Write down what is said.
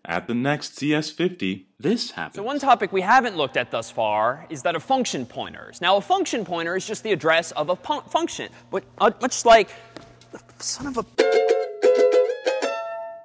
at the next CS50, this happens. So one topic we haven't looked at thus far is that of function pointers. Now, a function pointer is just the address of a function, but much like... Son of a...